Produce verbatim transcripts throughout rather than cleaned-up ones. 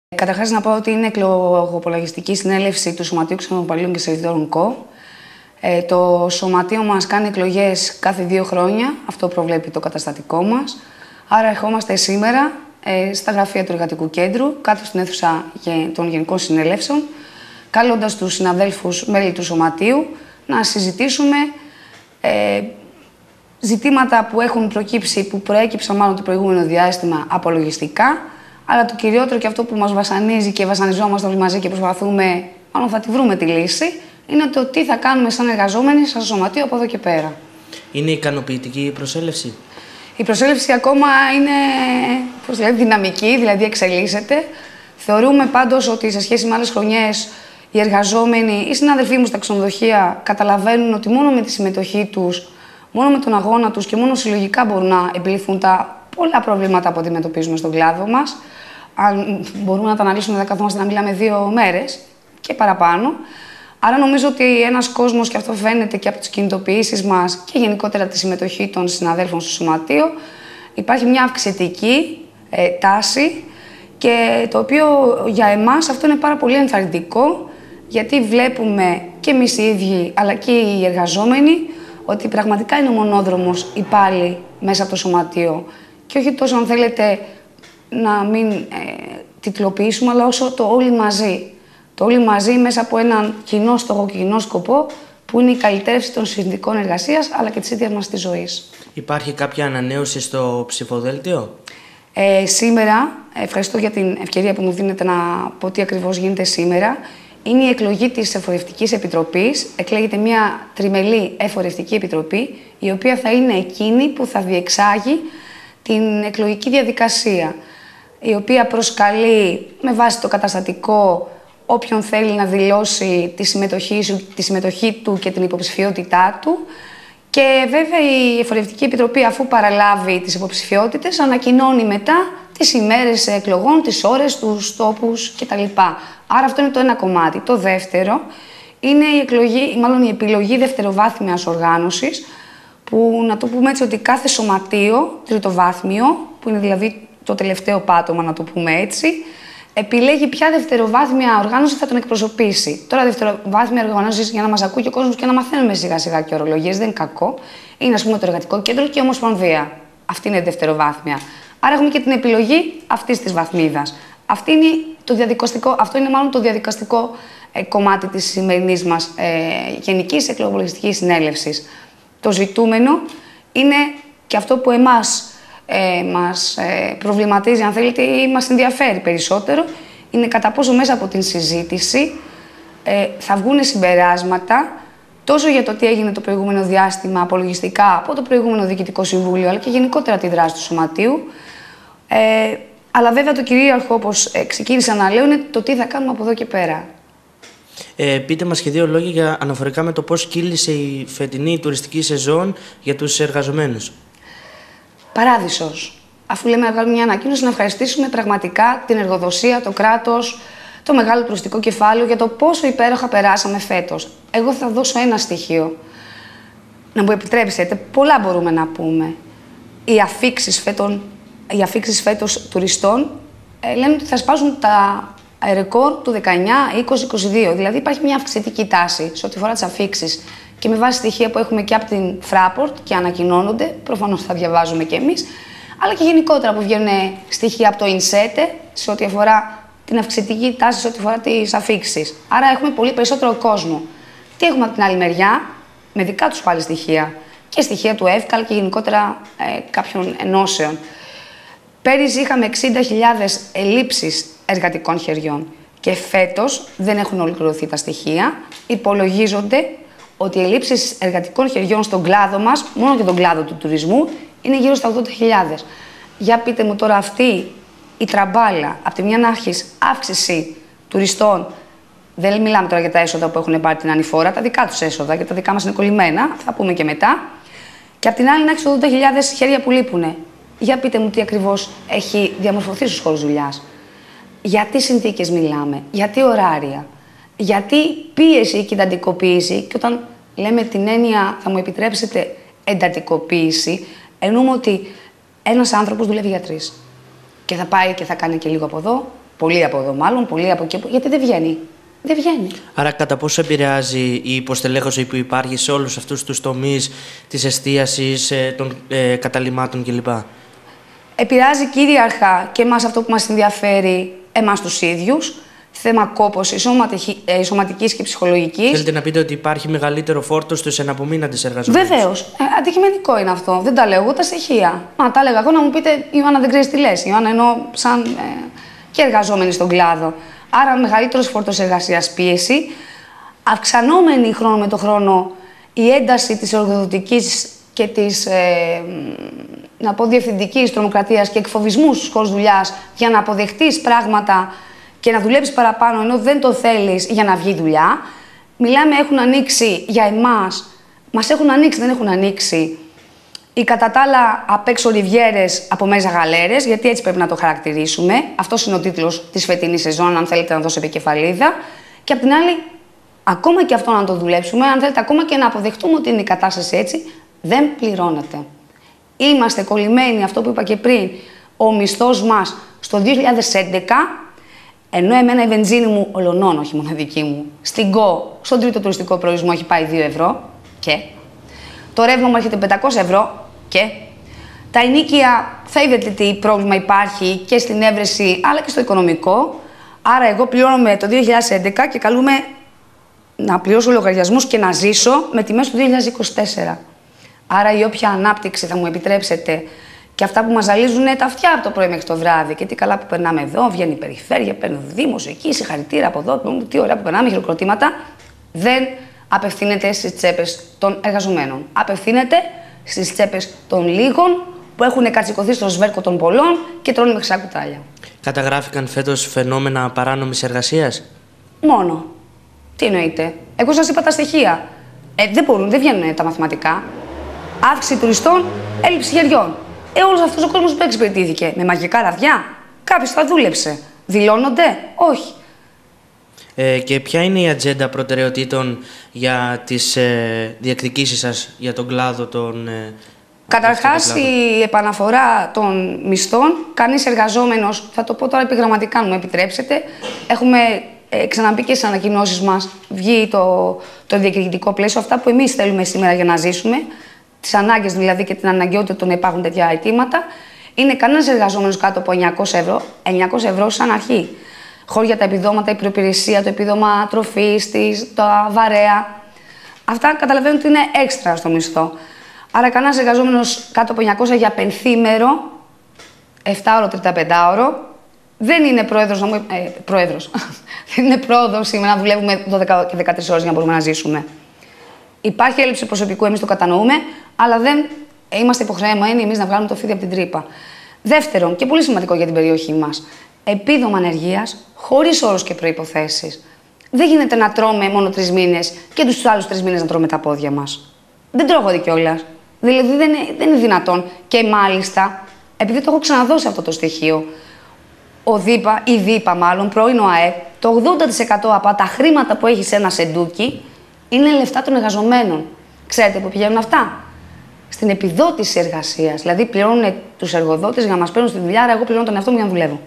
Καταρχάς να πω ότι είναι εκλογοπολογιστική συνέλευση του Σωματείου Ξενοπαλλήλων και Σερβιτόρων ΚΟ. Ε, το σωματείο μας κάνει εκλογές κάθε δύο χρόνια, αυτό προβλέπει το καταστατικό μας. Άρα ερχόμαστε σήμερα ε, στα γραφεία του Εργατικού Κέντρου, κάτω στην αίθουσα των Γενικών Συνελεύσεων, καλώντας τους συναδέλφους μέλη του Σωματείου να συζητήσουμε ε, ζητήματα που έχουν προκύψει, που προέκυψαν μάλλον το προηγούμενο διάστημα απολογιστικά, αλλά το κυριότερο και αυτό που μας βασανίζει και βασανιζόμαστε όλοι μαζί και προσπαθούμε, μάλλον θα τη βρούμε τη λύση, είναι το τι θα κάνουμε σαν εργαζόμενοι, σαν σωματείο από εδώ και πέρα. Είναι ικανοποιητική η προσέλευση? Η προσέλευση ακόμα είναι, πώς λέει, δυναμική, δηλαδή εξελίσσεται. Θεωρούμε πάντως ότι σε σχέση με άλλες χρονιές οι εργαζόμενοι, οι συναδελφοί μου στα ξενοδοχεία καταλαβαίνουν ότι μόνο με τη συμμετοχή τους, μόνο με τον αγώνα τους και μόνο συλλογικά μπορούν να επιληθούν τα πολλά προβλήματα που αντιμετωπίζουμε στον κλάδο μας. Αν μπορούμε να τα αναλύσουμε, θα καθόμαστε να μιλάμε δύο μέρες και παραπάνω. Άρα νομίζω ότι ένας κόσμος, και αυτό φαίνεται και από τις κινητοποιήσεις μας και γενικότερα τη συμμετοχή των συναδέλφων στο Σωματείο, υπάρχει μια αυξητική ε, τάση, και το οποίο για εμάς αυτό είναι πάρα πολύ ενθαρρυντικό, γιατί βλέπουμε και εμείς οι ίδιοι αλλά και οι εργαζόμενοι ότι πραγματικά είναι ο μονόδρομος η πάλι μέσα από το Σωματείο. Και όχι τόσο, αν θέλετε, να μην ε, τιτλοποιήσουμε, αλλά όσο το όλοι μαζί. Το όλοι μαζί μέσα από έναν κοινό στόχο και κοινό σκοπό, που είναι η καλυτέρευση των συνθηκών εργασίας αλλά και της ίδιας μας της ζωής. Υπάρχει κάποια ανανέωση στο ψηφοδέλτιο? Ε, σήμερα, ευχαριστώ για την ευκαιρία που μου δίνετε να πω τι ακριβώς γίνεται σήμερα. Είναι η εκλογή της Εφορευτικής Επιτροπής. Εκλέγεται μια τριμελή Εφορευτική Επιτροπή, η οποία θα είναι εκείνη που θα διεξάγει την εκλογική διαδικασία, η οποία προσκαλεί με βάση το καταστατικό όποιον θέλει να δηλώσει τη συμμετοχή, τη συμμετοχή του και την υποψηφιότητά του. Και βέβαια η Εφορευτική Επιτροπή, αφού παραλάβει τις υποψηφιότητες, ανακοινώνει μετά τις ημέρες εκλογών, τις ώρες, τους τόπους κτλ. Άρα αυτό είναι το ένα κομμάτι. Το δεύτερο είναι η εκλογή, μάλλον η επιλογή δευτεροβάθμιας οργάνωσης, που να το πούμε έτσι ότι κάθε σωματείο, τριτοβάθμιο, που είναι δηλαδή το τελευταίο πάτωμα, να το πούμε έτσι, επιλέγει ποια δευτεροβάθμια οργάνωση θα τον εκπροσωπήσει. Τώρα, δευτεροβάθμια οργάνωση, για να μας ακούει και ο κόσμος και να μαθαίνουμε σιγά-σιγά και ορολογίες, δεν είναι κακό. Είναι, ας πούμε, το Εργατικό Κέντρο και η Ομοσπονδία. Αυτή είναι η δευτεροβάθμια. Άρα, έχουμε και την επιλογή αυτής της βαθμίδας. Αυτή είναι το διαδικαστικό, αυτό είναι μάλλον το διαδικαστικό ε, κομμάτι της σημερινής μας ε, Γενικής Εκλογοπολογιστικής Συνέλευσης. Το ζητούμενο είναι και αυτό που εμάς ε, μας ε, προβληματίζει, αν θέλετε, ή μας ενδιαφέρει περισσότερο, είναι κατά πόσο μέσα από την συζήτηση ε, θα βγουν συμπεράσματα τόσο για το τι έγινε το προηγούμενο διάστημα απολογιστικά από το προηγούμενο Διοικητικό Συμβούλιο, αλλά και γενικότερα τη δράση του Σωματείου. Ε, αλλά βέβαια το κυρίαρχο, όπως ε, ξεκίνησα να λέω, είναι το τι θα κάνουμε από εδώ και πέρα. Ε, πείτε μας και δύο λόγια για, αναφορικά με το πώς κύλησε η φετινή τουριστική σεζόν για τους εργαζομένους. Παράδεισος. Αφού λέμε να βγάλουμε μια ανακοίνωση, να ευχαριστήσουμε πραγματικά την εργοδοσία, το κράτος, το μεγάλο τουριστικό κεφάλαιο για το πόσο υπέροχα περάσαμε φέτος. Εγώ θα δώσω ένα στοιχείο. Να μου επιτρέψετε, πολλά μπορούμε να πούμε. Οι αφίξεις φέτος, οι αφίξεις φέτος τουριστών ε, λένε ότι θα σπάσουν τα ρεκόρ του δεκαεννιά, είκοσι, είκοσι δύο. Δηλαδή υπάρχει μια αυξητική τάση σε ό,τι αφορά τις αφίξεις. Και με βάση στοιχεία που έχουμε και από την Fraport και ανακοινώνονται, προφανώς θα διαβάζουμε κι εμείς, αλλά και γενικότερα που βγαίνουν στοιχεία από το ΙΝΣΕΤΕ σε ό,τι αφορά την αυξητική τάση, σε ό,τι αφορά τις αφίξεις. Άρα έχουμε πολύ περισσότερο κόσμο. Τι έχουμε από την άλλη μεριά, με δικά τους πάλι στοιχεία, και στοιχεία του ΕΦΚΑΛ και γενικότερα ε, κάποιων ενώσεων. Πέρυσι είχαμε εξήντα χιλιάδες ελλείψεις εργατικών χεριών και φέτος δεν έχουν ολοκληρωθεί τα στοιχεία. Υπολογίζονται ότι οι ελλείψεις εργατικών χεριών στον κλάδο μας, μόνο και τον κλάδο του τουρισμού, είναι γύρω στα ογδόντα χιλιάδες. Για πείτε μου τώρα, αυτή η τραμπάλα, από τη μια να έχει αύξηση τουριστών, δεν μιλάμε τώρα για τα έσοδα που έχουν πάρει την ανηφόρα, τα δικά τους έσοδα, γιατί τα δικά μας είναι κολλημένα, θα πούμε και μετά, και από την άλλη να έχει ογδόντα χιλιάδες χέρια που λείπουνε. Για πείτε μου τι ακριβώς έχει διαμορφωθεί στους χώρους δουλειάς. Για τι συνθήκες μιλάμε, για τι ωράρια, γιατί πίεση και εντατικοποίηση, και όταν λέμε την έννοια, θα μου επιτρέψετε, εντατικοποίηση, εννοούμε ότι ένας άνθρωπος δουλεύει για τρεις. Και θα πάει και θα κάνει και λίγο από εδώ Πολλοί από εδώ, μάλλον, πολλοί από εκεί. Γιατί δεν βγαίνει. Δεν βγαίνει. Άρα, κατά πόσο επηρεάζει η υποστελέχωση που υπάρχει σε όλους αυτούς τους τομείς της εστίασης, των ε, καταλυμάτων κλπ. Επηρεάζει κυρίαρχα και εμάς αυτό που μας ενδιαφέρει, εμάς τους ίδιους. Θέμα κόπωσης ε, σωματικής και ψυχολογικής. Θέλετε να πείτε ότι υπάρχει μεγαλύτερο φόρτο στους εναπομείναντες εργαζομένους? Βεβαίως. Ε, αντικειμενικό είναι αυτό. Δεν τα λέω εγώ, τα στοιχεία. Μα τα έλεγα εγώ να μου πείτε, Ιωάννα, δεν ξέρεις τι λες. Ιωάννα, εννοώ σαν ε, και εργαζόμενοι στον κλάδο. Άρα, μεγαλύτερος φόρτος εργασίας, πίεση. Αυξανόμενη χρόνο με το χρόνο η ένταση της εργοδοτικής και της ε, να πω, διευθυντικής τρομοκρατίας και εκφοβισμού στους χώρους δουλειάς για να αποδεχτείς πράγματα και να δουλέψεις παραπάνω ενώ δεν το θέλεις για να βγει δουλειά. Μιλάμε, έχουν ανοίξει για εμάς, μας έχουν ανοίξει, δεν έχουν ανοίξει οι κατά τα άλλα απ' έξω ριβιέρες από μέσα γαλέρες, γιατί έτσι πρέπει να το χαρακτηρίσουμε. Αυτός είναι ο τίτλος της φετινής σεζόν, αν θέλετε να δώσω επικεφαλίδα. Και απ' την άλλη, ακόμα και αυτό να το δουλέψουμε, αν θέλετε ακόμα και να αποδεχτούμε ότι είναι η κατάσταση έτσι, δεν πληρώνεται. Είμαστε κολλημένοι, αυτό που είπα και πριν, ο μισθός μας στο δύο χιλιάδες έντεκα, ενώ εμένα η βενζίνη μου, ολονών, όχι μοναδική μου, στην ΚΟ, στον τρίτο τουριστικό προορισμό έχει πάει δύο ευρώ και το ρεύμα μου έρχεται πεντακόσια ευρώ και τα ενοίκια θα είδατε τι πρόβλημα υπάρχει και στην έβρεση αλλά και στο οικονομικό. Άρα εγώ πληρώνομαι το δύο χιλιάδες έντεκα και καλούμε να πληρώσω λογαριασμούς και να ζήσω με τιμές του δύο χιλιάδες είκοσι τέσσερα. Άρα η όποια ανάπτυξη θα μου επιτρέψετε και αυτά που μας ζαλίζουν τα αυτιά από το πρωί μέχρι το βράδυ. Και τι καλά που περνάμε εδώ, βγαίνει η περιφέρεια, παίρνει ο Δήμος εκεί, συγχαρητήρια από εδώ, τι ωραία που περνάμε, χειροκροτήματα. Δεν απευθύνεται στις τσέπες των εργαζομένων. Απευθύνεται στις τσέπες των λίγων που έχουν κατσικωθεί στο σβέρκο των πολλών και τρώνε με χρυσά κουτάλια. Καταγράφηκαν φέτος φαινόμενα παράνομης εργασίας? Μόνο. Τι εννοείτε? Εγώ σας είπα τα στοιχεία. Ε, δεν μπορούν, δεν βγαίνουν τα μαθηματικά. Αύξηση τουριστών, έλλειψη χεριών. Ε, όλος αυτός ο κόσμος που εξυπηρετήθηκε με μαγικά ραβδιά. Κάποιος θα δούλεψε. Δηλώνονται? Όχι. Ε, και ποια είναι η ατζέντα προτεραιοτήτων για τις ε, διεκδικήσεις σας για τον κλάδο των... Ε, Καταρχάς, η επαναφορά των μισθών. Κανείς εργαζόμενος, θα το πω τώρα επιγραμματικά, αν μου επιτρέψετε, έχουμε ε, ξαναπεί και στις ανακοινώσεις μας, βγει το, το διεκδικητικό πλαίσιο, αυτά που εμείς θέλουμε σήμερα για να ζήσουμε, τις ανάγκες δηλαδή και την αναγκαιότητα του να υπάρχουν τέτοια αιτήματα, είναι κανένας εργαζόμενος κάτω από εννιακόσια ευρώ, εννιακόσια ευρώ σαν αρχή. Χώρια τα επιδόματα, η προϋπηρεσία, το επίδομα τροφής, τα βαρέα. Αυτά καταλαβαίνουν ότι είναι έξτρα στο μισθό. Άρα, κανένας εργαζόμενος κάτω από εννιακόσια για πενθήμερο, επτάωρο, τριανταπεντάωρο, δεν είναι πρόεδρος, να μου, ε, πρόεδρος. δεν είναι πρόοδος σήμερα να δουλεύουμε δώδεκα και δεκατρείς ώρες για να μπορούμε να ζήσουμε. Υπάρχει έλλειψη προσωπικού, εμείς το κατανοούμε, αλλά δεν είμαστε υποχρεωμένοι εμείς να βγάλουμε το φίδι από την τρύπα. Δεύτερον, και πολύ σημαντικό για την περιοχή μας, επίδομα ανεργίας χωρίς όρους και προϋποθέσεις. Δεν γίνεται να τρώμε μόνο τρεις μήνες και τους άλλους τρεις μήνες να τρώμε τα πόδια μας. Δεν τρώγονται κιόλας. Δηλαδή δεν είναι, δεν είναι δυνατόν. Και μάλιστα, επειδή το έχω ξαναδώσει αυτό το στοιχείο, ο ΔΥΠΑ, η ΔΥΠΑ μάλλον, πρώην ο ΑΕΠ, το ογδόντα τοις εκατό από τα χρήματα που έχει σε ένα σεντούκι είναι λεφτά των εργαζομένων. Ξέρετε πού πηγαίνουν αυτά? Στην επιδότηση εργασίας. Δηλαδή πληρώνουν τους εργοδότες για να μας παίρνουν στη δουλειά, άρα εγώ πληρώνω τον εαυτό μου για να δουλεύω.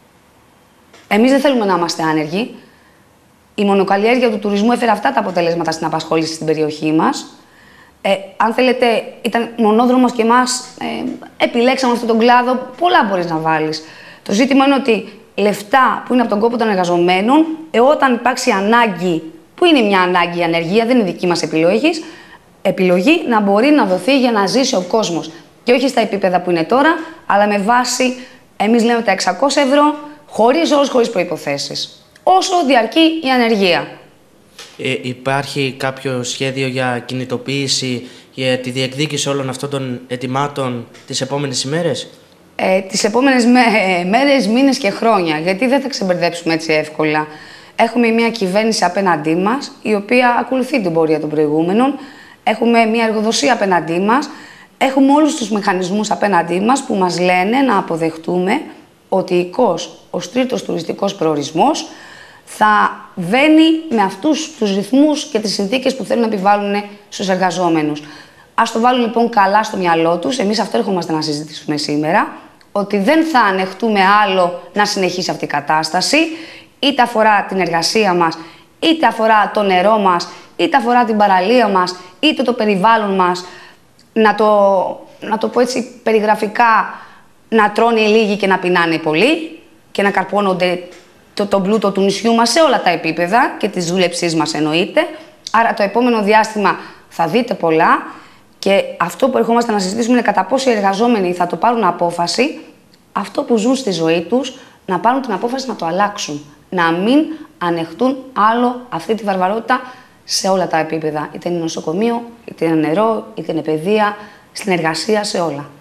Εμείς δεν θέλουμε να είμαστε άνεργοι. Η μονοκαλλιέργεια του τουρισμού έφερε αυτά τα αποτελέσματα στην απασχόληση στην περιοχή μας. Ε, αν θέλετε, ήταν μονόδρομος και εμάς ε, επιλέξαμε αυτόν τον κλάδο. Πολλά μπορείς να βάλεις. Το ζήτημα είναι ότι λεφτά που είναι από τον κόπο των εργαζομένων, ε, όταν υπάρξει ανάγκη, που είναι μια ανάγκη η ανεργία, δεν είναι δική μας επιλογή, επιλογή να μπορεί να δοθεί για να ζήσει ο κόσμος. Και όχι στα επίπεδα που είναι τώρα, αλλά με βάση, εμείς λέμε τα εξακόσια ευρώ, χωρίς όρους, χωρίς προϋποθέσεις. Όσο διαρκεί η ανεργία. Ε, υπάρχει κάποιο σχέδιο για κινητοποίηση, για τη διεκδίκηση όλων αυτών των αιτημάτων τις επόμενες ημέρες? Ε, τις επόμενες μέ μέρες, μήνες και χρόνια, γιατί δεν θα ξεμπερδέψουμε έτσι εύκολα. Έχουμε μια κυβέρνηση απέναντί μας, η οποία ακολουθεί την πορεία των προηγούμενων. Έχουμε μια εργοδοσία απέναντί μας. Έχουμε όλους τους μηχανισμούς απέναντί μας που μας λένε να αποδεχτούμε ότι η ΚΟΣ, ως τρίτος τουριστικός προορισμός, θα βαίνει με αυτούς τους ρυθμούς και τις συνθήκες που θέλουν να επιβάλλουν στους εργαζόμενους. Ας το βάλουν λοιπόν καλά στο μυαλό τους. Εμείς αυτό ερχόμαστε να συζητήσουμε σήμερα. ότι δεν θα ανεχτούμε άλλο να συνεχίσει αυτή η κατάσταση, είτε αφορά την εργασία μας, είτε αφορά το νερό μας, είτε αφορά την παραλία μας, είτε το περιβάλλον μας, να το, να το πω έτσι περιγραφικά, να τρώνε οι λίγοι και να πεινάνε οι πολλοί και να καρπώνονται το, το πλούτο του νησιού μας σε όλα τα επίπεδα και της δούλεψής μας εννοείται. Άρα το επόμενο διάστημα θα δείτε πολλά και αυτό που ερχόμαστε να συζητήσουμε είναι κατά πόσο οι εργαζόμενοι θα το πάρουν απόφαση, αυτό που ζουν στη ζωή τους, να πάρουν την απόφαση να το αλλάξουν. Να μην ανεχτούν άλλο αυτή τη βαρβαρότητα σε όλα τα επίπεδα. Είτε είναι νοσοκομείο, είτε είναι νερό, είτε είναι παιδεία, στην εργασία, σε όλα.